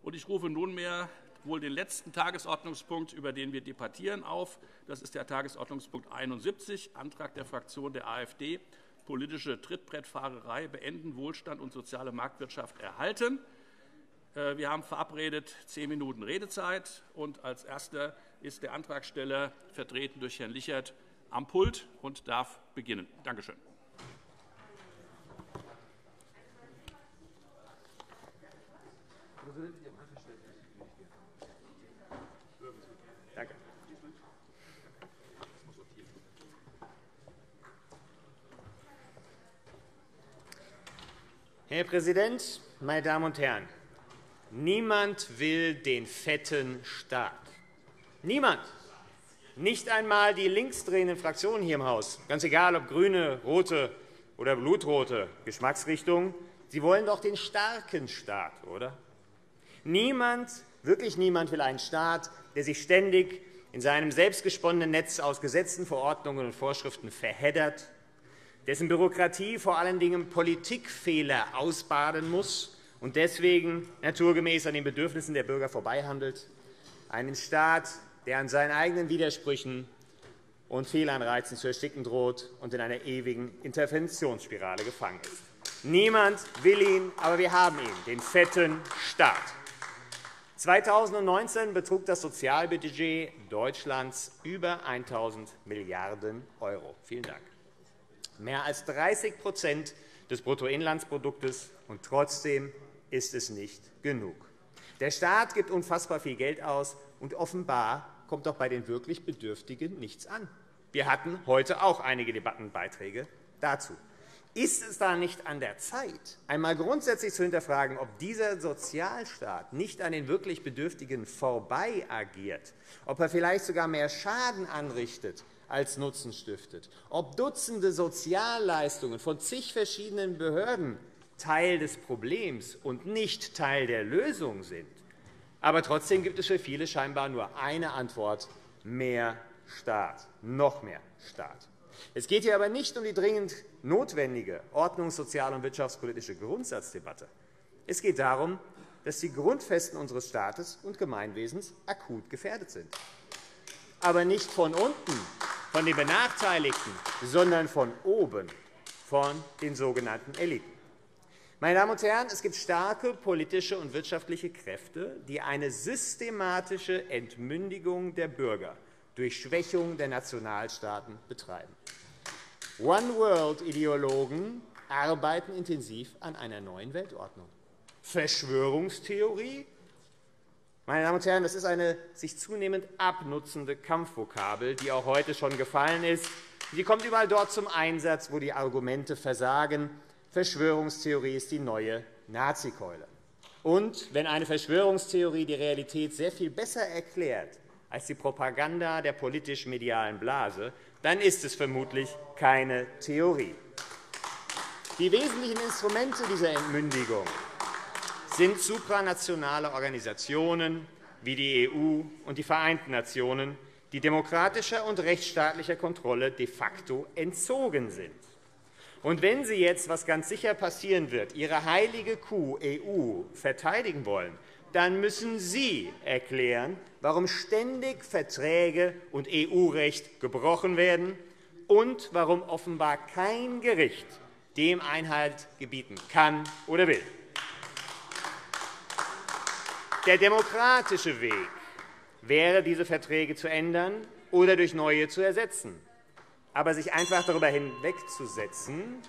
Ich rufe nunmehr wohl den letzten Tagesordnungspunkt, über den wir debattieren, auf. Das ist der Tagesordnungspunkt 71, Antrag der Fraktion der AfD, politische Trittbrettfahrerei beenden, Wohlstand und soziale Marktwirtschaft erhalten. Wir haben verabredet 10 Minuten Redezeit. Und als Erster ist der Antragsteller, vertreten durch Herrn Lichert, am Pult und darf beginnen. Danke schön. Danke. Herr Präsident, meine Damen und Herren! Niemand will den fetten Staat. Niemand. Nicht einmal die linksdrehenden Fraktionen hier im Haus, ganz egal ob grüne, rote oder blutrote Geschmacksrichtung, sie wollen doch den starken Staat, oder? Niemand, wirklich niemand will einen Staat, der sich ständig in seinem selbstgesponnenen Netz aus Gesetzen, Verordnungen und Vorschriften verheddert, dessen Bürokratie vor allen Dingen Politikfehler ausbaden muss und deswegen naturgemäß an den Bedürfnissen der Bürger vorbeihandelt, einen Staat, der an seinen eigenen Widersprüchen und Fehlanreizen zu ersticken droht und in einer ewigen Interventionsspirale gefangen ist. Niemand will ihn, aber wir haben ihn, den fetten Staat. 2019 betrug das Sozialbudget Deutschlands über 1.000 Milliarden €. Vielen Dank. Mehr als 30% des Bruttoinlandsproduktes, und trotzdem ist es nicht genug. Der Staat gibt unfassbar viel Geld aus, und offenbar kommt doch bei den wirklich Bedürftigen nichts an. Wir hatten heute auch einige Debattenbeiträge dazu. Ist es da nicht an der Zeit, einmal grundsätzlich zu hinterfragen, ob dieser Sozialstaat nicht an den wirklich Bedürftigen vorbei agiert, ob er vielleicht sogar mehr Schaden anrichtet als Nutzen stiftet, ob Dutzende Sozialleistungen von zig verschiedenen Behörden Teil des Problems und nicht Teil der Lösung sind? Aber trotzdem gibt es für viele scheinbar nur eine Antwort: mehr Staat, noch mehr Staat. Es geht hier aber nicht um die dringend notwendige ordnungs-, sozial- und wirtschaftspolitische Grundsatzdebatte. Es geht darum, dass die Grundfesten unseres Staates und Gemeinwesens akut gefährdet sind. Aber nicht von unten, von den Benachteiligten, sondern von oben, von den sogenannten Eliten. Meine Damen und Herren, es gibt starke politische und wirtschaftliche Kräfte, die eine systematische Entmündigung der Bürger durch Schwächung der Nationalstaaten betreiben. One-World-Ideologen arbeiten intensiv an einer neuen Weltordnung. Verschwörungstheorie? Meine Damen und Herren, das ist eine sich zunehmend abnutzende Kampfvokabel, die auch heute schon gefallen ist. Sie kommt überall dort zum Einsatz, wo die Argumente versagen. Verschwörungstheorie ist die neue Nazikeule. Und wenn eine Verschwörungstheorie die Realität sehr viel besser erklärt als die Propaganda der politisch-medialen Blase, dann ist es vermutlich keine Theorie. Die wesentlichen Instrumente dieser Entmündigung sind supranationale Organisationen wie die EU und die Vereinten Nationen, die demokratischer und rechtsstaatlicher Kontrolle de facto entzogen sind. Und wenn Sie jetzt, was ganz sicher passieren wird, Ihre heilige Kuh EU verteidigen wollen, dann müssen Sie erklären, warum ständig Verträge und EU-Recht gebrochen werden und warum offenbar kein Gericht dem Einhalt gebieten kann oder will. Der demokratische Weg wäre, diese Verträge zu ändern oder durch neue zu ersetzen. Aber sich einfach darüber hinwegzusetzen,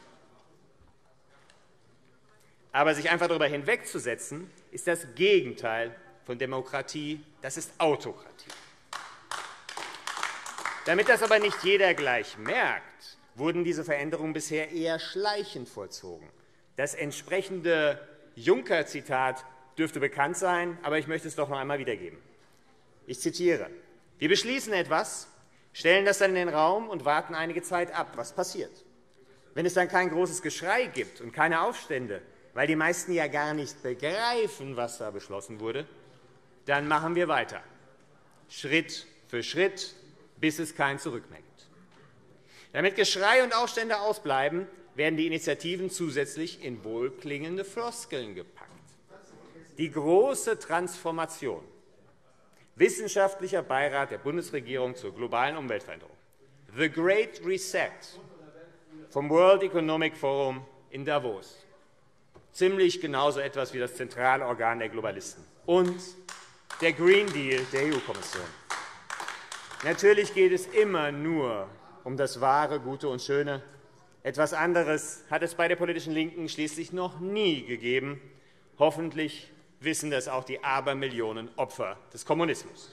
ist das Gegenteil von Demokratie, das ist Autokratie. Damit das aber nicht jeder gleich merkt, wurden diese Veränderungen bisher eher schleichend vollzogen. Das entsprechende Juncker-Zitat dürfte bekannt sein, aber ich möchte es doch noch einmal wiedergeben. Ich zitiere: Wir beschließen etwas, stellen das dann in den Raum und warten einige Zeit ab, was passiert. Wenn es dann kein großes Geschrei gibt und keine Aufstände, weil die meisten ja gar nicht begreifen, was da beschlossen wurde, dann machen wir weiter, Schritt für Schritt, bis es kein Zurück mehr gibt. Damit Geschrei und Aufstände ausbleiben, werden die Initiativen zusätzlich in wohlklingende Floskeln gepackt. Die große Transformation. Wissenschaftlicher Beirat der Bundesregierung zur globalen Umweltveränderung. The Great Reset vom World Economic Forum in Davos. Ziemlich genauso etwas wie das zentrale Organ der Globalisten. Und der Green Deal der EU-Kommission. Natürlich geht es immer nur um das Wahre, Gute und Schöne. Etwas anderes hat es bei der politischen Linken schließlich noch nie gegeben. Hoffentlich wissen das auch die Abermillionen Opfer des Kommunismus.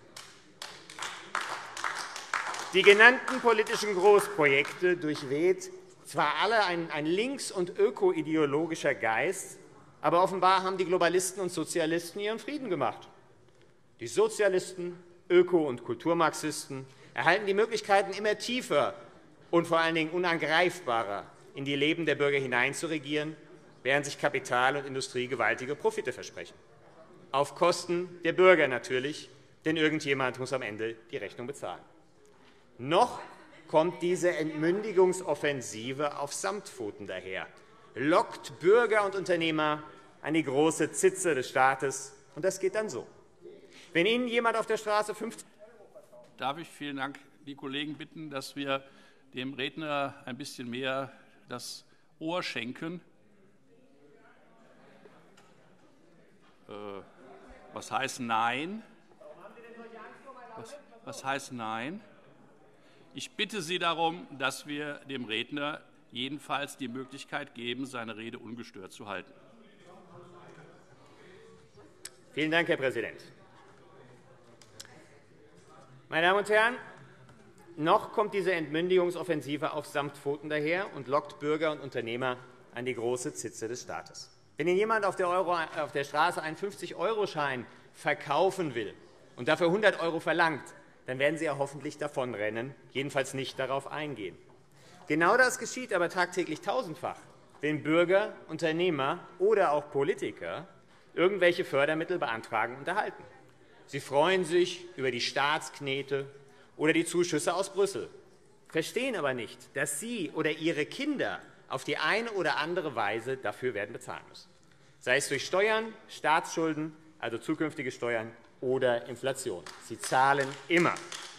Die genannten politischen Großprojekte durchweht zwar alle ein links- und ökoideologischer Geist, aber offenbar haben die Globalisten und Sozialisten ihren Frieden gemacht. Die Sozialisten, Öko- und Kulturmarxisten erhalten die Möglichkeiten, immer tiefer und vor allen Dingen unangreifbarer in die Leben der Bürger hineinzuregieren, während sich Kapital und Industrie gewaltige Profite versprechen. Auf Kosten der Bürger natürlich, denn irgendjemand muss am Ende die Rechnung bezahlen. Noch kommt diese Entmündigungsoffensive auf Samtpfoten daher, lockt Bürger und Unternehmer an die große Zitze des Staates, und das geht dann so. Wenn Ihnen jemand auf der Straße 50 Darf ich, vielen Dank, die Kollegen bitten, dass wir dem Redner ein bisschen mehr das Ohr schenken. Was heißt Nein? Was heißt Nein? Ich bitte Sie darum, dass wir dem Redner jedenfalls die Möglichkeit geben, seine Rede ungestört zu halten. Vielen Dank, Herr Präsident. Meine Damen und Herren, noch kommt diese Entmündigungsoffensive auf Samtpfoten daher und lockt Bürger und Unternehmer an die große Zitze des Staates. Wenn Ihnen jemand auf der Straße einen 50-Euro-Schein verkaufen will und dafür 100 € verlangt, dann werden Sie ja hoffentlich davonrennen, jedenfalls nicht darauf eingehen. Genau das geschieht aber tagtäglich tausendfach, wenn Bürger, Unternehmer oder auch Politiker irgendwelche Fördermittel beantragen und erhalten. Sie freuen sich über die Staatsknete oder die Zuschüsse aus Brüssel, verstehen aber nicht, dass Sie oder Ihre Kinder auf die eine oder andere Weise dafür werden bezahlen müssen, sei es durch Steuern, Staatsschulden, also zukünftige Steuern, oder Inflation. Sie zahlen immer.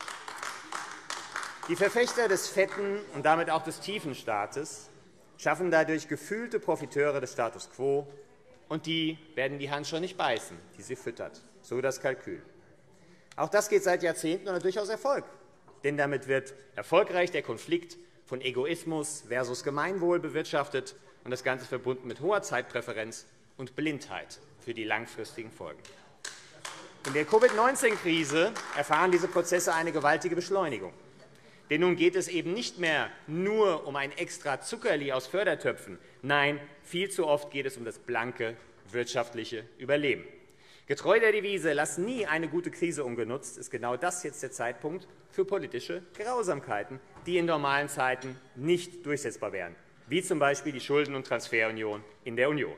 Die Verfechter des fetten und damit auch des tiefen Staates schaffen dadurch gefühlte Profiteure des Status quo, und die werden die Hand schon nicht beißen, die sie füttert. So das Kalkül. Auch das geht seit Jahrzehnten und hat durchaus Erfolg. Denn damit wird erfolgreich der Konflikt von Egoismus versus Gemeinwohl bewirtschaftet und das Ganze verbunden mit hoher Zeitpräferenz und Blindheit für die langfristigen Folgen. In der Covid-19-Krise erfahren diese Prozesse eine gewaltige Beschleunigung. Denn nun geht es eben nicht mehr nur um ein extra Zuckerli aus Fördertöpfen. Nein, viel zu oft geht es um das blanke wirtschaftliche Überleben. Getreu der Devise, lass nie eine gute Krise ungenutzt, ist genau das jetzt der Zeitpunkt für politische Grausamkeiten, die in normalen Zeiten nicht durchsetzbar wären, wie z. B. die Schulden- und Transferunion in der Union.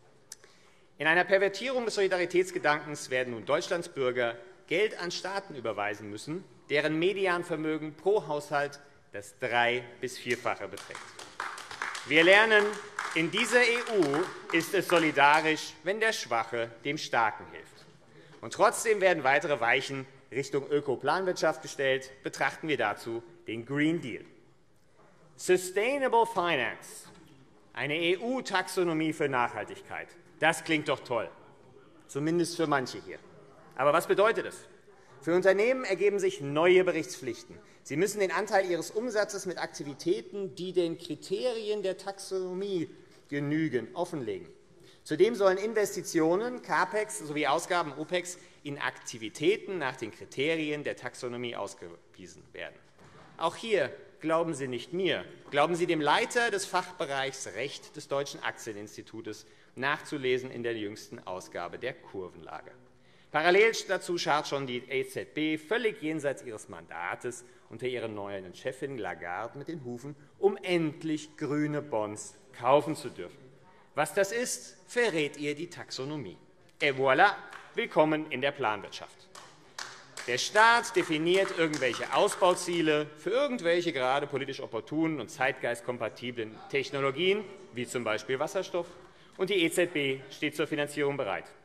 In einer Pervertierung des Solidaritätsgedankens werden nun Deutschlands Bürger Geld an Staaten überweisen müssen, deren Medianvermögen pro Haushalt das 3- bis 4-fache beträgt. Wir lernen, in dieser EU ist es solidarisch, wenn der Schwache dem Starken hilft. Und trotzdem werden weitere Weichen Richtung Ökoplanwirtschaft gestellt. Betrachten wir dazu den Green Deal. Sustainable Finance, eine EU-Taxonomie für Nachhaltigkeit. Das klingt doch toll, zumindest für manche hier. Aber was bedeutet es? Für Unternehmen ergeben sich neue Berichtspflichten. Sie müssen den Anteil ihres Umsatzes mit Aktivitäten, die den Kriterien der Taxonomie genügen, offenlegen. Zudem sollen Investitionen, CAPEX sowie Ausgaben, OPEX, in Aktivitäten nach den Kriterien der Taxonomie ausgewiesen werden. Auch hier glauben Sie nicht mir, glauben Sie dem Leiter des Fachbereichs Recht des Deutschen Aktieninstitutes, nachzulesen in der jüngsten Ausgabe der Kurvenlage. Parallel dazu scharrt schon die EZB völlig jenseits ihres Mandates unter ihrer neuen Chefin Lagarde mit den Hufen, um endlich grüne Bonds kaufen zu dürfen. Was das ist, verrät ihr die Taxonomie. Et voilà, willkommen in der Planwirtschaft. Der Staat definiert irgendwelche Ausbauziele für irgendwelche gerade politisch opportunen und zeitgeistkompatiblen Technologien, wie z. B. Wasserstoff, und die EZB steht zur Finanzierung bereit.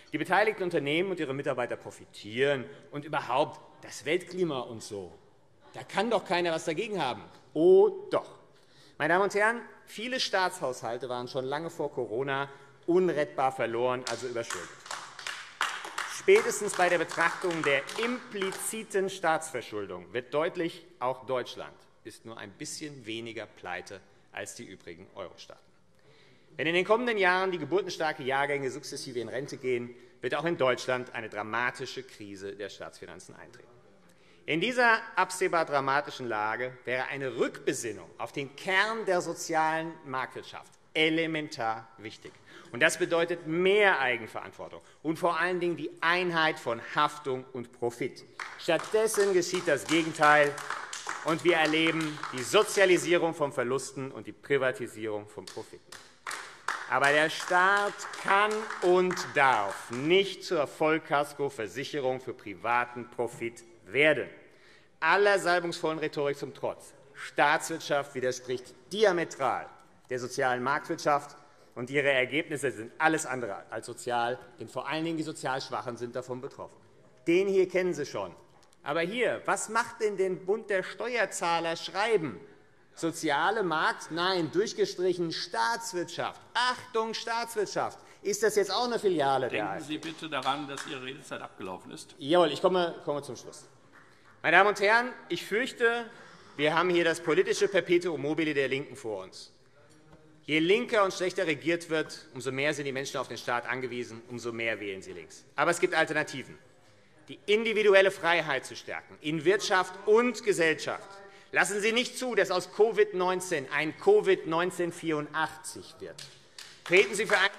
Die beteiligten Unternehmen und ihre Mitarbeiter profitieren. Und überhaupt das Weltklima und so. Da kann doch keiner etwas dagegen haben. Oh doch. Meine Damen und Herren, viele Staatshaushalte waren schon lange vor Corona unrettbar verloren, also überschuldet. Spätestens bei der Betrachtung der impliziten Staatsverschuldung wird deutlich, auch Deutschland ist nur ein bisschen weniger pleite als die übrigen Euro-Staaten. Wenn in den kommenden Jahren die geburtenstarken Jahrgänge sukzessive in Rente gehen, wird auch in Deutschland eine dramatische Krise der Staatsfinanzen eintreten. In dieser absehbar dramatischen Lage wäre eine Rückbesinnung auf den Kern der sozialen Marktwirtschaft elementar wichtig. Und das bedeutet mehr Eigenverantwortung und vor allen Dingen die Einheit von Haftung und Profit. Stattdessen geschieht das Gegenteil, und wir erleben die Sozialisierung von Verlusten und die Privatisierung von Profiten. Aber der Staat kann und darf nicht zur Vollkaskoversicherung für privaten Profit werden. Aller salbungsvollen Rhetorik zum Trotz. Staatswirtschaft widerspricht diametral der sozialen Marktwirtschaft, und ihre Ergebnisse sind alles andere als sozial, denn vor allen Dingen die sozial Schwachen sind davon betroffen. Den hier kennen Sie schon. Aber hier, was macht denn den Bund der Steuerzahler schreiben? Soziale Markt? Nein, durchgestrichen Staatswirtschaft. Achtung, Staatswirtschaft. Ist das jetzt auch eine Filiale der AfD? Denken Sie bitte daran, dass Ihre Redezeit abgelaufen ist. Jawohl, ich komme zum Schluss. Meine Damen und Herren, ich fürchte, wir haben hier das politische Perpetuum mobile der LINKEN vor uns. Je linker und schlechter regiert wird, umso mehr sind die Menschen auf den Staat angewiesen, umso mehr wählen sie links. Aber es gibt Alternativen. Die individuelle Freiheit zu stärken, in Wirtschaft und Gesellschaft. Lassen Sie nicht zu, dass aus Covid-19 ein Covid-1984 wird. Treten Sie für ein...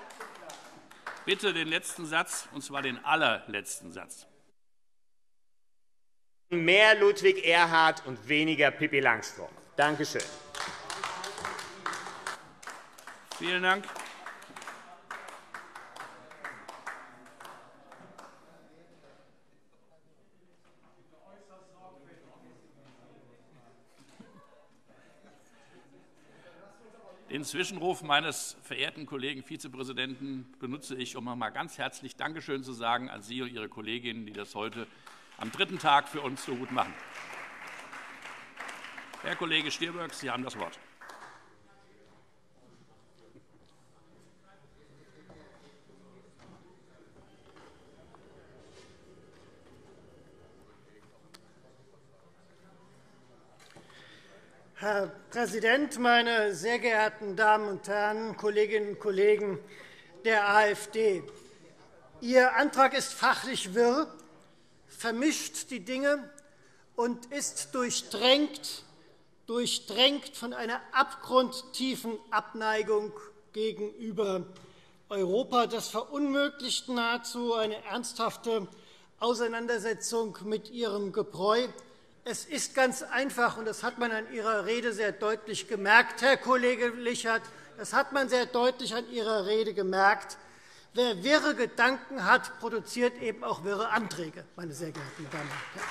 Bitte den letzten Satz, und zwar den allerletzten Satz. Mehr Ludwig Erhard und weniger Pippi Langstrumpf. Danke schön. Vielen Dank. Den Zwischenruf meines verehrten Kollegen Vizepräsidenten benutze ich, um einmal ganz herzlich Dankeschön zu sagen an Sie und Ihre Kolleginnen, die das heute am dritten Tag für uns so gut machen. Herr Kollege Stirböck, Sie haben das Wort. Herr Präsident, meine sehr geehrten Damen und Herren, Kolleginnen und Kollegen der AfD! Ihr Antrag ist fachlich wirr, vermischt die Dinge und ist durchdrängt von einer abgrundtiefen Abneigung gegenüber Europa. Das verunmöglicht nahezu eine ernsthafte Auseinandersetzung mit Ihrem Gebräu. Es ist ganz einfach, und das hat man an Ihrer Rede sehr deutlich gemerkt, Herr Kollege Lichert, das hat man sehr deutlich an Ihrer Rede gemerkt. Wer wirre Gedanken hat, produziert eben auch wirre Anträge, meine sehr geehrten Damen und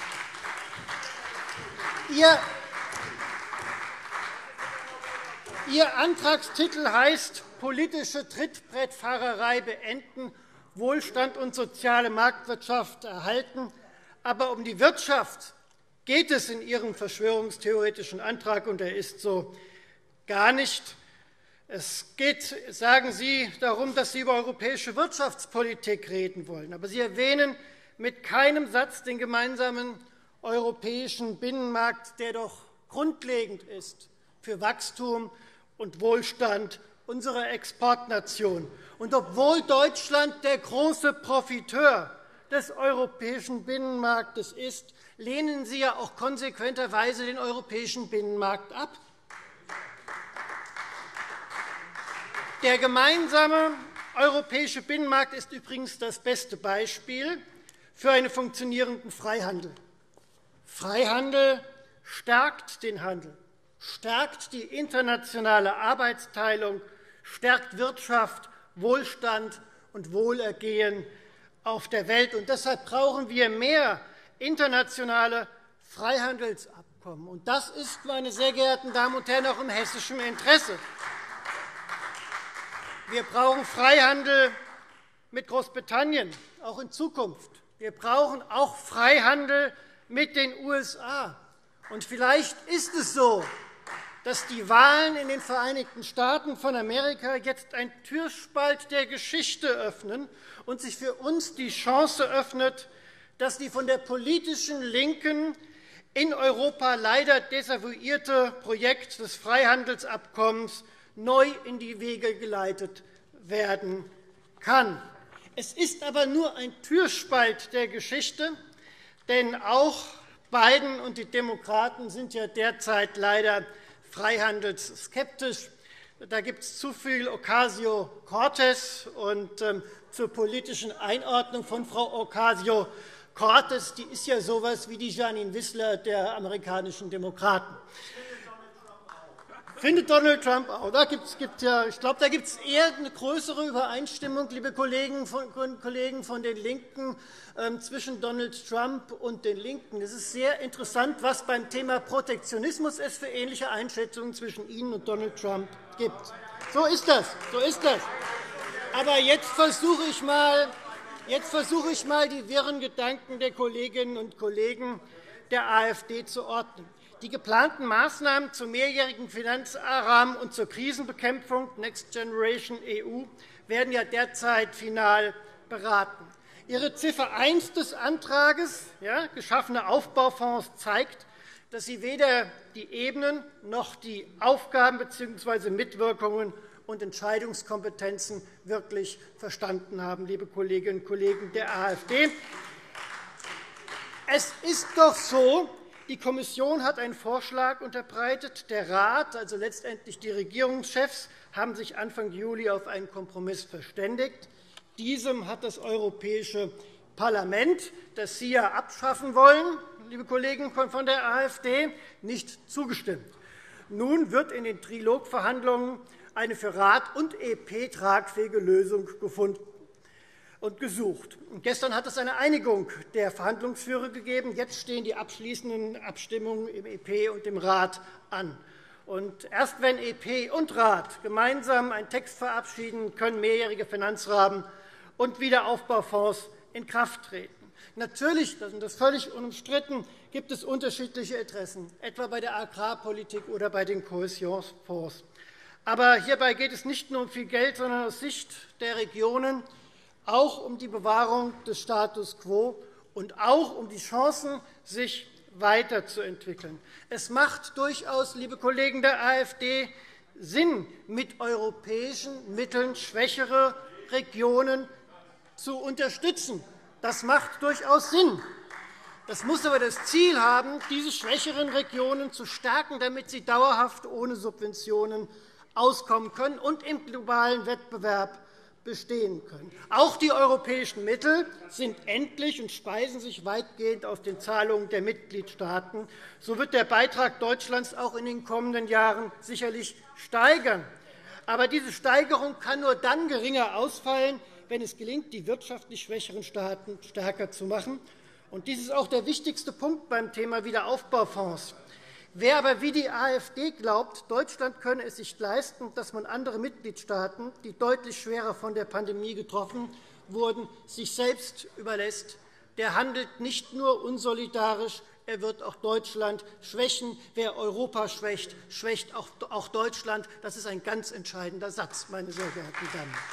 Herren. Ihr Antragstitel heißt »Politische Trittbrettfahrerei beenden, Wohlstand und soziale Marktwirtschaft erhalten«. Aber um die Wirtschaft geht es in Ihrem verschwörungstheoretischen Antrag, und er ist so, gar nicht. Es geht, sagen Sie, darum, dass Sie über europäische Wirtschaftspolitik reden wollen. Aber Sie erwähnen mit keinem Satz den gemeinsamen europäischen Binnenmarkt, der doch grundlegend ist für Wachstum und Wohlstand unserer Exportnation. Und obwohl Deutschland der große Profiteur des europäischen Binnenmarktes ist, lehnen Sie ja auch konsequenterweise den europäischen Binnenmarkt ab. Der gemeinsame europäische Binnenmarkt ist übrigens das beste Beispiel für einen funktionierenden Freihandel. Freihandel stärkt den Handel, stärkt die internationale Arbeitsteilung, stärkt Wirtschaft, Wohlstand und Wohlergehen auf der Welt. Und deshalb brauchen wir mehr internationale Freihandelsabkommen. Und das ist, meine sehr geehrten Damen und Herren, auch im hessischen Interesse. Wir brauchen Freihandel mit Großbritannien, auch in Zukunft. Wir brauchen auch Freihandel mit den USA. Und vielleicht ist es so, dass die Wahlen in den Vereinigten Staaten von Amerika jetzt ein Türspalt der Geschichte öffnen und sich für uns die Chance öffnet, dass die von der politischen Linken in Europa leider desavouierte Projekt des Freihandelsabkommens neu in die Wege geleitet werden kann. Es ist aber nur ein Türspalt der Geschichte, denn auch Biden und die Demokraten sind ja derzeit leider freihandelsskeptisch. Da gibt es zu viel Ocasio-Cortez. Und zur politischen Einordnung von Frau Ocasio-Cortez, die ist ja so etwas wie die Janine Wissler der amerikanischen Demokraten. Findet Donald Trump auch. Ich glaube, da gibt es eher eine größere Übereinstimmung, liebe Kollegen von den Linken, zwischen Donald Trump und den Linken. Es ist sehr interessant, was beim Thema Protektionismus es für ähnliche Einschätzungen zwischen Ihnen und Donald Trump gibt. So ist das. So ist das. Aber jetzt versuche ich mal, die wirren Gedanken der Kolleginnen und Kollegen der AfD zu ordnen. Die geplanten Maßnahmen zum mehrjährigen Finanzrahmen und zur Krisenbekämpfung Next Generation EU werden ja derzeit final beraten. Ihre Ziffer 1 des Antrags, geschaffene Aufbaufonds, zeigt, dass Sie weder die Ebenen noch die Aufgaben bzw. Mitwirkungen und Entscheidungskompetenzen wirklich verstanden haben, liebe Kolleginnen und Kollegen der AfD. Es ist doch so, die Kommission hat einen Vorschlag unterbreitet. Der Rat, also letztendlich die Regierungschefs, haben sich Anfang Juli auf einen Kompromiss verständigt. Diesem hat das Europäische Parlament, das Sie ja abschaffen wollen, liebe Kollegen von der AfD, nicht zugestimmt. Nun wird in den Trilogverhandlungen eine für Rat und EP tragfähige Lösung gefunden und gesucht. Gestern hat es eine Einigung der Verhandlungsführer gegeben. Jetzt stehen die abschließenden Abstimmungen im EP und im Rat an. Und erst wenn EP und Rat gemeinsam einen Text verabschieden, können mehrjährige Finanzrahmen und Wiederaufbaufonds in Kraft treten. Natürlich, das ist völlig unumstritten, gibt es unterschiedliche Interessen, etwa bei der Agrarpolitik oder bei den Kohäsionsfonds. Aber hierbei geht es nicht nur um viel Geld, sondern aus Sicht der Regionen auch um die Bewahrung des Status quo und auch um die Chancen, sich weiterzuentwickeln. Es macht durchaus, liebe Kollegen der AfD, Sinn, mit europäischen Mitteln schwächere Regionen zu unterstützen. Das macht durchaus Sinn. Das muss aber das Ziel haben, diese schwächeren Regionen zu stärken, damit sie dauerhaft ohne Subventionen auskommen können und im globalen Wettbewerb bestehen können. Auch die europäischen Mittel sind endlich und speisen sich weitgehend aus den Zahlungen der Mitgliedstaaten. So wird der Beitrag Deutschlands auch in den kommenden Jahren sicherlich steigern. Aber diese Steigerung kann nur dann geringer ausfallen, wenn es gelingt, die wirtschaftlich schwächeren Staaten stärker zu machen. Und dies ist auch der wichtigste Punkt beim Thema Wiederaufbaufonds. Wer aber wie die AfD glaubt, Deutschland könne es sich leisten, dass man andere Mitgliedstaaten, die deutlich schwerer von der Pandemie getroffen wurden, sich selbst überlässt, der handelt nicht nur unsolidarisch, er wird auch Deutschland schwächen. Wer Europa schwächt, schwächt auch Deutschland. Das ist ein ganz entscheidender Satz, meine sehr geehrten Damen und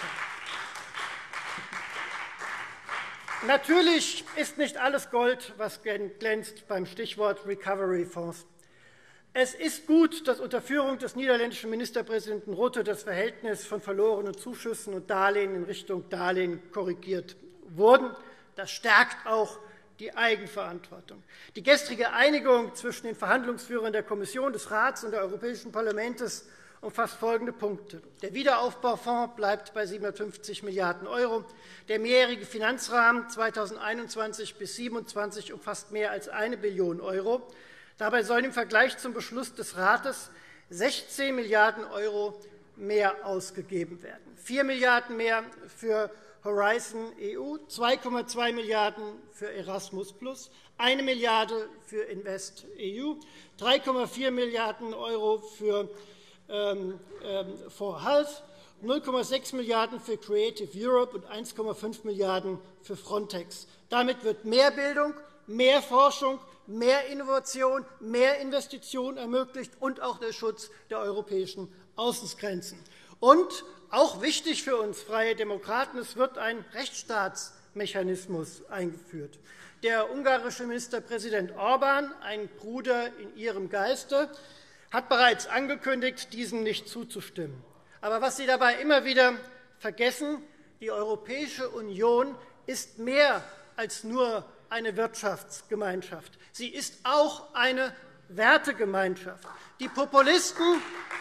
Herren. Natürlich ist nicht alles Gold, was glänzt beim Stichwort Recovery-Fonds. Es ist gut, dass unter Führung des niederländischen Ministerpräsidenten Rutte das Verhältnis von verlorenen Zuschüssen und Darlehen in Richtung Darlehen korrigiert wurde. Das stärkt auch die Eigenverantwortung. Die gestrige Einigung zwischen den Verhandlungsführern der Kommission, des Rats und des Europäischen Parlaments umfasst folgende Punkte. Der Wiederaufbaufonds bleibt bei 750 Milliarden €. Der mehrjährige Finanzrahmen 2021 bis 2027 umfasst mehr als 1 Billion €. Dabei sollen im Vergleich zum Beschluss des Rates 16 Milliarden € mehr ausgegeben werden. 4 Milliarden € mehr für Horizon EU, 2,2 Milliarden € für Erasmus+, 1 Milliarde € für Invest EU, 3,4 Milliarden € für For Health 0,6 Milliarden € für Creative Europe und 1,5 Milliarden € für Frontex. Damit wird mehr Bildung, mehr Forschung, mehr Innovation, mehr Investitionen ermöglicht und auch der Schutz der europäischen Außengrenzen. Und auch wichtig für uns Freie Demokraten, es wird ein Rechtsstaatsmechanismus eingeführt. Der ungarische Ministerpräsident Orbán, ein Bruder in Ihrem Geiste, hat bereits angekündigt, diesem nicht zuzustimmen. Aber was Sie dabei immer wieder vergessen, die Europäische Union ist mehr als nur eine Wirtschaftsgemeinschaft. Sie ist auch eine Wertegemeinschaft. Die Populisten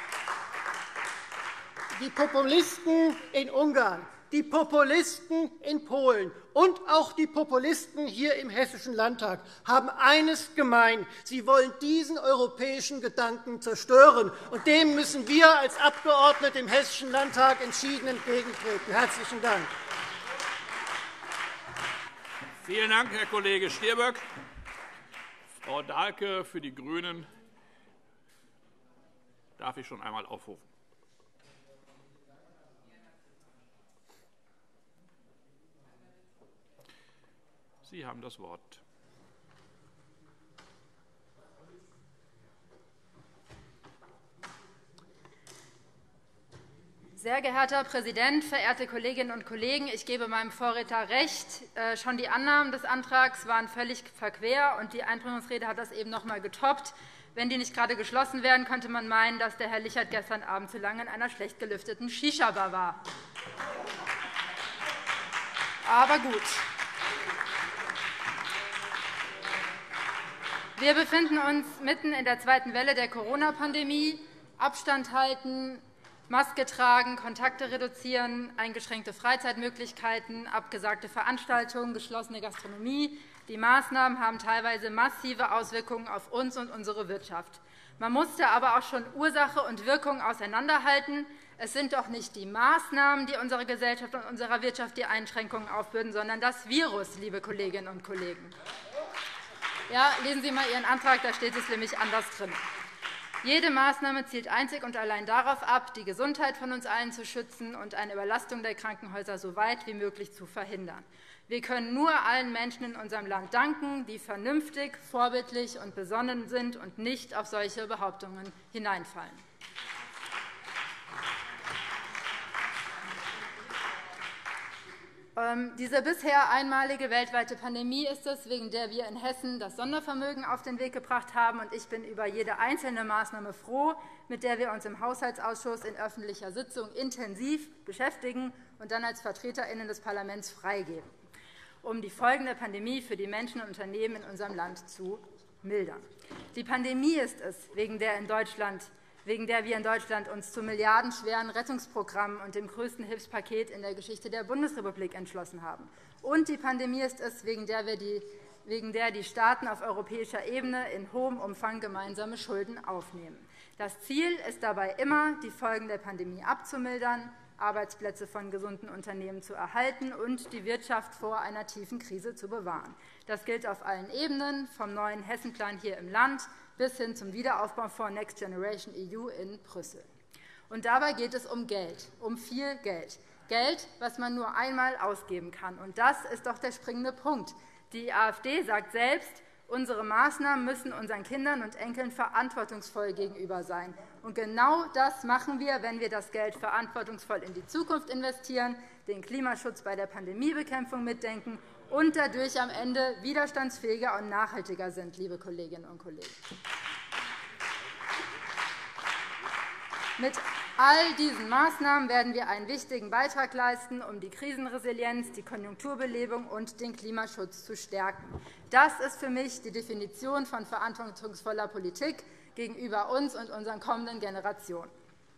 in Ungarn, die Populisten in Polen und auch die Populisten hier im Hessischen Landtag haben eines gemein. Sie wollen diesen europäischen Gedanken zerstören. Und dem müssen wir als Abgeordnete im Hessischen Landtag entschieden entgegentreten. Herzlichen Dank. Vielen Dank, Herr Kollege Stirböck. Frau Dahlke für die GRÜNEN darf ich schon einmal aufrufen. Sie haben das Wort. Sehr geehrter Herr Präsident, verehrte Kolleginnen und Kollegen! Ich gebe meinem Vorredner recht. Schon die Annahmen des Antrags waren völlig verquer, und die Einbringungsrede hat das eben noch einmal getoppt. Wenn die nicht gerade geschlossen wären, könnte man meinen, dass der Herr Lichert gestern Abend zu lange in einer schlecht gelüfteten Shisha-Bar war. Aber gut. Wir befinden uns mitten in der zweiten Welle der Corona-Pandemie. Abstand halten, Maske tragen, Kontakte reduzieren, eingeschränkte Freizeitmöglichkeiten, abgesagte Veranstaltungen, geschlossene Gastronomie. Die Maßnahmen haben teilweise massive Auswirkungen auf uns und unsere Wirtschaft. Man musste aber auch schon Ursache und Wirkung auseinanderhalten. Es sind doch nicht die Maßnahmen, die unserer Gesellschaft und unserer Wirtschaft die Einschränkungen aufbürden, sondern das Virus, liebe Kolleginnen und Kollegen. Ja, lesen Sie einmal Ihren Antrag, da steht es nämlich anders drin. Jede Maßnahme zielt einzig und allein darauf ab, die Gesundheit von uns allen zu schützen und eine Überlastung der Krankenhäuser so weit wie möglich zu verhindern. Wir können nur allen Menschen in unserem Land danken, die vernünftig, vorbildlich und besonnen sind und nicht auf solche Behauptungen hineinfallen. Diese bisher einmalige weltweite Pandemie ist es, wegen der wir in Hessen das Sondervermögen auf den Weg gebracht haben. Ich bin über jede einzelne Maßnahme froh, mit der wir uns im Haushaltsausschuss in öffentlicher Sitzung intensiv beschäftigen und dann als VertreterInnen des Parlaments freigeben, um die Folgen der Pandemie für die Menschen und Unternehmen in unserem Land zu mildern. Die Pandemie ist es, wegen der wir in Deutschland uns zu milliardenschweren Rettungsprogrammen und dem größten Hilfspaket in der Geschichte der Bundesrepublik entschlossen haben. Und die Pandemie ist es, wegen der die Staaten auf europäischer Ebene in hohem Umfang gemeinsame Schulden aufnehmen. Das Ziel ist dabei immer, die Folgen der Pandemie abzumildern, Arbeitsplätze von gesunden Unternehmen zu erhalten und die Wirtschaft vor einer tiefen Krise zu bewahren. Das gilt auf allen Ebenen, vom neuen Hessenplan hier im Land bis hin zum Wiederaufbaufonds Next Generation EU in Brüssel. Und dabei geht es um Geld, um viel Geld. Geld, was man nur einmal ausgeben kann. Und das ist doch der springende Punkt. Die AfD sagt selbst, unsere Maßnahmen müssen unseren Kindern und Enkeln verantwortungsvoll gegenüber sein. Und genau das machen wir, wenn wir das Geld verantwortungsvoll in die Zukunft investieren, den Klimaschutz bei der Pandemiebekämpfung mitdenken und dadurch am Ende widerstandsfähiger und nachhaltiger sind, liebe Kolleginnen und Kollegen. Mit all diesen Maßnahmen werden wir einen wichtigen Beitrag leisten, um die Krisenresilienz, die Konjunkturbelebung und den Klimaschutz zu stärken. Das ist für mich die Definition von verantwortungsvoller Politik gegenüber uns und unseren kommenden Generationen.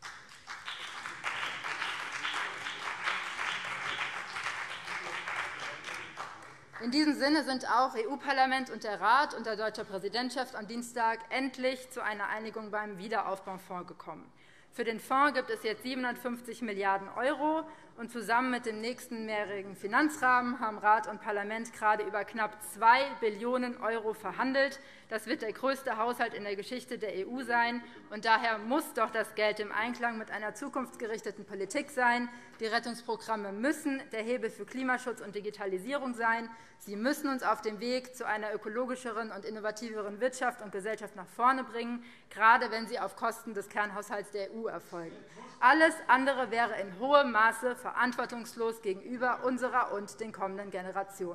In diesem Sinne sind auch EU-Parlament und der Rat unter deutscher Präsidentschaft am Dienstag endlich zu einer Einigung beim Wiederaufbaufonds gekommen. Für den Fonds gibt es jetzt 750 Milliarden € Und zusammen mit dem nächsten mehrjährigen Finanzrahmen haben Rat und Parlament gerade über knapp 2 Billionen € verhandelt. Das wird der größte Haushalt in der Geschichte der EU sein. Und daher muss doch das Geld im Einklang mit einer zukunftsgerichteten Politik sein. Die Rettungsprogramme müssen der Hebel für Klimaschutz und Digitalisierung sein. Sie müssen uns auf dem Weg zu einer ökologischeren und innovativeren Wirtschaft und Gesellschaft nach vorne bringen, gerade wenn sie auf Kosten des Kernhaushalts der EU erfolgen. Alles andere wäre in hohem Maße verantwortungslos gegenüber unserer und den kommenden Generationen.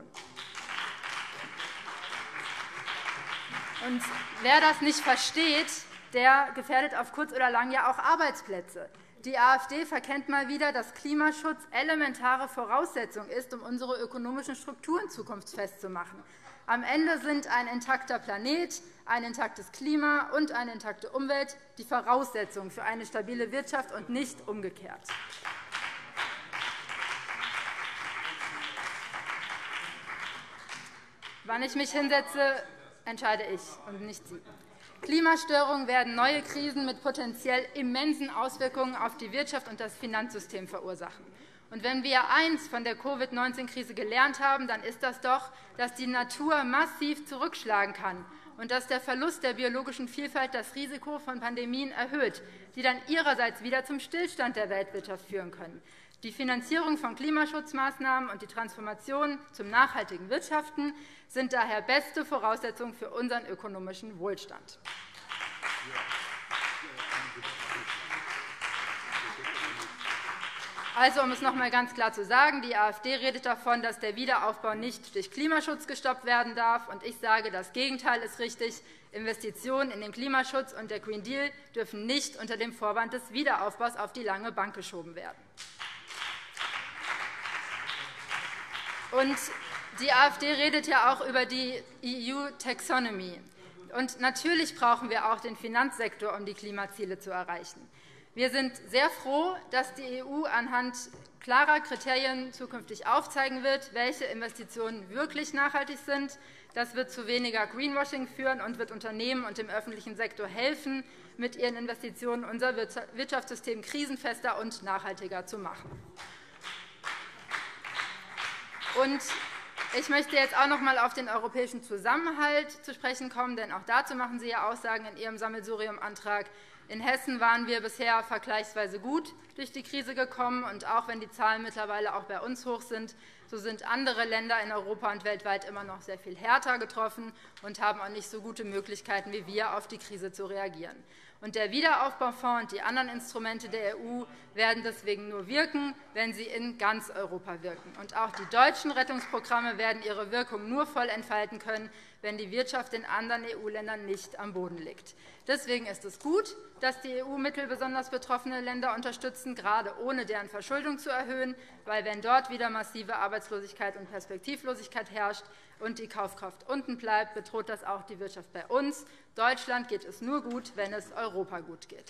Und wer das nicht versteht, der gefährdet auf kurz oder lang ja auch Arbeitsplätze. Die AfD verkennt mal wieder, dass Klimaschutz elementare Voraussetzung ist, um unsere ökonomischen Strukturen zukunftsfest zu machen. Am Ende sind ein intakter Planet, ein intaktes Klima und eine intakte Umwelt die Voraussetzung für eine stabile Wirtschaft und nicht umgekehrt. Wann ich mich hinsetze, entscheide ich und nicht Sie. Klimastörungen werden neue Krisen mit potenziell immensen Auswirkungen auf die Wirtschaft und das Finanzsystem verursachen. Und wenn wir eines von der Covid-19-Krise gelernt haben, dann ist das doch, dass die Natur massiv zurückschlagen kann und dass der Verlust der biologischen Vielfalt das Risiko von Pandemien erhöht, die dann ihrerseits wieder zum Stillstand der Weltwirtschaft führen können. Die Finanzierung von Klimaschutzmaßnahmen und die Transformation zum nachhaltigen Wirtschaften sind daher beste Voraussetzungen für unseren ökonomischen Wohlstand. Also, um es noch einmal ganz klar zu sagen, die AfD redet davon, dass der Wiederaufbau nicht durch Klimaschutz gestoppt werden darf. Und ich sage, das Gegenteil ist richtig. Investitionen in den Klimaschutz und der Green Deal dürfen nicht unter dem Vorwand des Wiederaufbaus auf die lange Bank geschoben werden. Und die AfD redet ja auch über die EU-Taxonomy. Und natürlich brauchen wir auch den Finanzsektor, um die Klimaziele zu erreichen. Wir sind sehr froh, dass die EU anhand klarer Kriterien zukünftig aufzeigen wird, welche Investitionen wirklich nachhaltig sind. Das wird zu weniger Greenwashing führen und wird Unternehmen und dem öffentlichen Sektor helfen, mit ihren Investitionen unser Wirtschaftssystem krisenfester und nachhaltiger zu machen. Und ich möchte jetzt auch noch einmal auf den europäischen Zusammenhalt zu sprechen kommen, denn auch dazu machen Sie ja Aussagen in Ihrem Sammelsurium-Antrag. In Hessen waren wir bisher vergleichsweise gut durch die Krise gekommen. Und auch wenn die Zahlen mittlerweile auch bei uns hoch sind, so sind andere Länder in Europa und weltweit immer noch sehr viel härter getroffen und haben auch nicht so gute Möglichkeiten wie wir, auf die Krise zu reagieren. Und der Wiederaufbaufonds und die anderen Instrumente der EU werden deswegen nur wirken, wenn sie in ganz Europa wirken. Und auch die deutschen Rettungsprogramme werden ihre Wirkung nur voll entfalten können, wenn die Wirtschaft in anderen EU-Ländern nicht am Boden liegt. Deswegen ist es gut, dass die EU-Mittel besonders betroffene Länder unterstützen, gerade ohne deren Verschuldung zu erhöhen, weil wenn dort wieder massive Arbeitslosigkeit und Perspektivlosigkeit herrscht und die Kaufkraft unten bleibt, bedroht das auch die Wirtschaft bei uns. Deutschland geht es nur gut, wenn es Europa gut geht.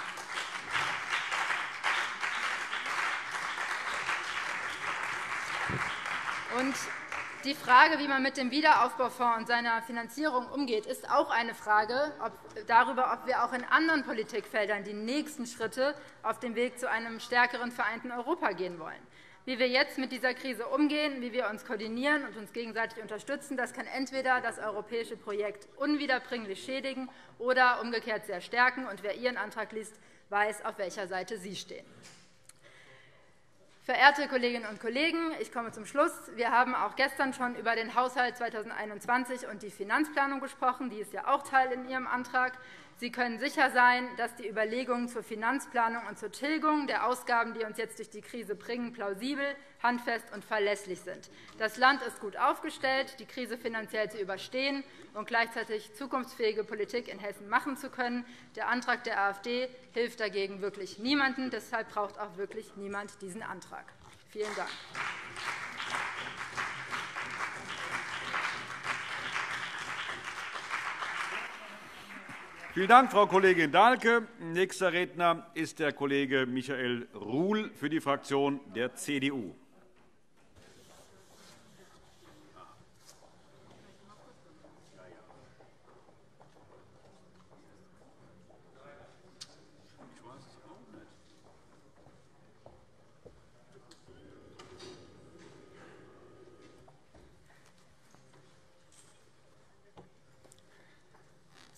Und die Frage, wie man mit dem Wiederaufbaufonds und seiner Finanzierung umgeht, ist auch eine Frage darüber, ob wir auch in anderen Politikfeldern die nächsten Schritte auf dem Weg zu einem stärkeren vereinten Europa gehen wollen. Wie wir jetzt mit dieser Krise umgehen, wie wir uns koordinieren und uns gegenseitig unterstützen, das kann entweder das europäische Projekt unwiederbringlich schädigen oder umgekehrt sehr stärken. Und wer Ihren Antrag liest, weiß, auf welcher Seite Sie stehen. Verehrte Kolleginnen und Kollegen, ich komme zum Schluss. Wir haben auch gestern schon über den Haushalt 2021 und die Finanzplanung gesprochen. Die ist ja auch Teil in Ihrem Antrag. Sie können sicher sein, dass die Überlegungen zur Finanzplanung und zur Tilgung der Ausgaben, die uns jetzt durch die Krise bringen, plausibel, handfest und verlässlich sind. Das Land ist gut aufgestellt, die Krise finanziell zu überstehen und gleichzeitig zukunftsfähige Politik in Hessen machen zu können. Der Antrag der AfD hilft dagegen wirklich niemandem. Deshalb braucht auch wirklich niemand diesen Antrag. Vielen Dank. Vielen Dank, Frau Kollegin Dahlke. Nächster Redner ist der Kollege Michael Ruhl für die Fraktion der CDU.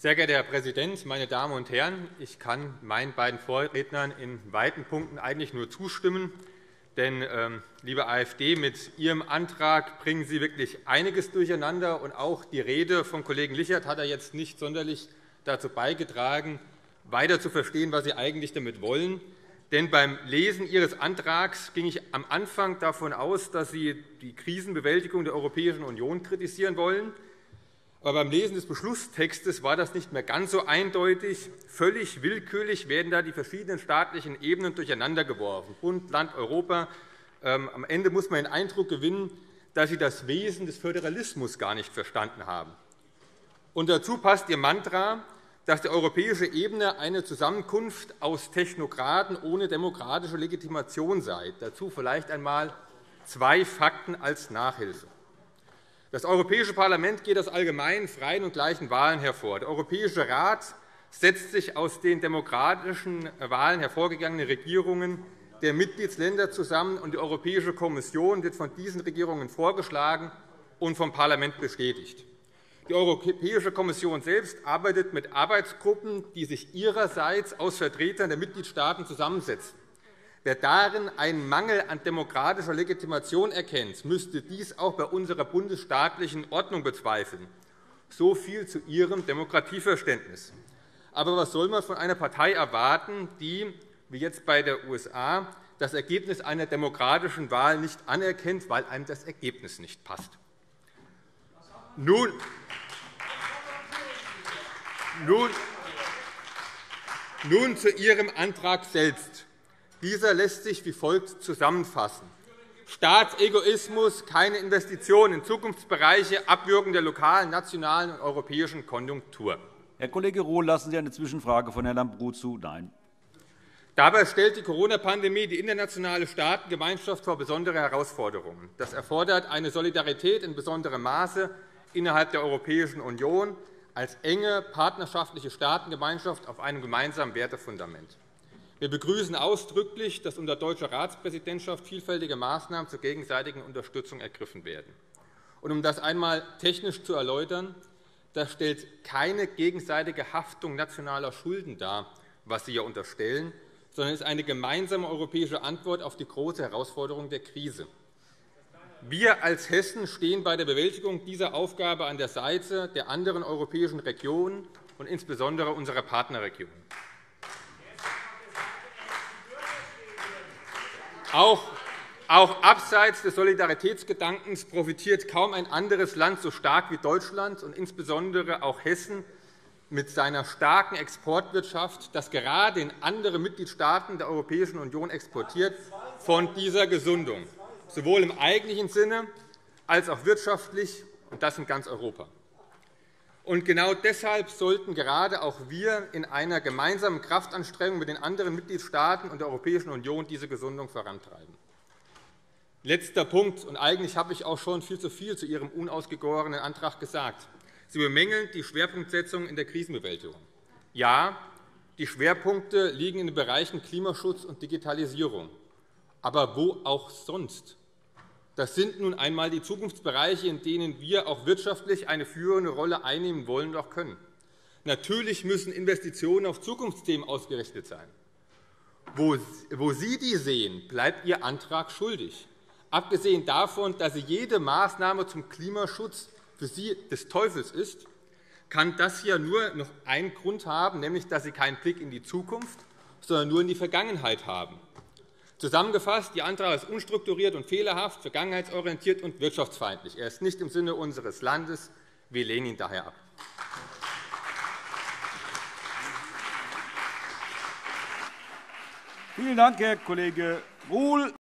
Sehr geehrter Herr Präsident, meine Damen und Herren! Ich kann meinen beiden Vorrednern in weiten Punkten eigentlich nur zustimmen. Denn, liebe AfD, mit Ihrem Antrag bringen Sie wirklich einiges durcheinander. Und auch die Rede von Kollegen Lichert hat jetzt nicht sonderlich dazu beigetragen, weiter zu verstehen, was Sie eigentlich damit wollen. Denn beim Lesen Ihres Antrags ging ich am Anfang davon aus, dass Sie die Krisenbewältigung der Europäischen Union kritisieren wollen. Aber beim Lesen des Beschlusstextes war das nicht mehr ganz so eindeutig. Völlig willkürlich werden da die verschiedenen staatlichen Ebenen durcheinandergeworfen, Bund, Land, Europa. Am Ende muss man den Eindruck gewinnen, dass Sie das Wesen des Föderalismus gar nicht verstanden haben. Und dazu passt Ihr Mantra, dass die europäische Ebene eine Zusammenkunft aus Technokraten ohne demokratische Legitimation sei. Dazu vielleicht einmal 2 Fakten als Nachhilfe. Das Europäische Parlament geht aus allgemeinen, freien und gleichen Wahlen hervor. Der Europäische Rat setzt sich aus den demokratischen Wahlen hervorgegangenen Regierungen der Mitgliedsländer zusammen, und die Europäische Kommission wird von diesen Regierungen vorgeschlagen und vom Parlament bestätigt. Die Europäische Kommission selbst arbeitet mit Arbeitsgruppen, die sich ihrerseits aus Vertretern der Mitgliedstaaten zusammensetzen. Wer darin einen Mangel an demokratischer Legitimation erkennt, müsste dies auch bei unserer bundesstaatlichen Ordnung bezweifeln. So viel zu Ihrem Demokratieverständnis. Aber was soll man von einer Partei erwarten, die, wie jetzt bei der USA, das Ergebnis einer demokratischen Wahl nicht anerkennt, weil einem das Ergebnis nicht passt? Nun zu Ihrem Antrag selbst. Dieser lässt sich wie folgt zusammenfassen: Staatsegoismus, keine Investitionen in Zukunftsbereiche, Abwürgen der lokalen, nationalen und europäischen Konjunktur. Herr Kollege Rohl, lassen Sie eine Zwischenfrage von Herrn Lambrou zu? Nein. Dabei stellt die Corona-Pandemie die internationale Staatengemeinschaft vor besondere Herausforderungen. Das erfordert eine Solidarität in besonderem Maße innerhalb der Europäischen Union als enge partnerschaftliche Staatengemeinschaft auf einem gemeinsamen Wertefundament. Wir begrüßen ausdrücklich, dass unter deutscher Ratspräsidentschaft vielfältige Maßnahmen zur gegenseitigen Unterstützung ergriffen werden. Und um das einmal technisch zu erläutern, das stellt keine gegenseitige Haftung nationaler Schulden dar, was Sie hier unterstellen, sondern ist eine gemeinsame europäische Antwort auf die große Herausforderung der Krise. Wir als Hessen stehen bei der Bewältigung dieser Aufgabe an der Seite der anderen europäischen Regionen und insbesondere unserer Partnerregionen. Auch abseits des Solidaritätsgedankens profitiert kaum ein anderes Land so stark wie Deutschland und insbesondere auch Hessen mit seiner starken Exportwirtschaft, das gerade in andere Mitgliedstaaten der Europäischen Union exportiert, von dieser Gesundung, sowohl im eigentlichen Sinne als auch wirtschaftlich, und das in ganz Europa. Und genau deshalb sollten gerade auch wir in einer gemeinsamen Kraftanstrengung mit den anderen Mitgliedstaaten und der Europäischen Union diese Gesundung vorantreiben. Letzter Punkt, und eigentlich habe ich auch schon viel zu viel zu Ihrem unausgegorenen Antrag gesagt. Sie bemängeln die Schwerpunktsetzung in der Krisenbewältigung. Ja, die Schwerpunkte liegen in den Bereichen Klimaschutz und Digitalisierung. Aber wo auch sonst? Das sind nun einmal die Zukunftsbereiche, in denen wir auch wirtschaftlich eine führende Rolle einnehmen wollen und auch können. Natürlich müssen Investitionen auf Zukunftsthemen ausgerichtet sein. Wo Sie die sehen, bleibt Ihr Antrag schuldig. Abgesehen davon, dass jede Maßnahme zum Klimaschutz für Sie des Teufels ist, kann das hier nur noch einen Grund haben, nämlich dass Sie keinen Blick in die Zukunft, sondern nur in die Vergangenheit haben. Zusammengefasst, Ihr Antrag ist unstrukturiert und fehlerhaft, vergangenheitsorientiert und wirtschaftsfeindlich. Er ist nicht im Sinne unseres Landes. Wir lehnen ihn daher ab. Vielen Dank, Herr Kollege Ruhl.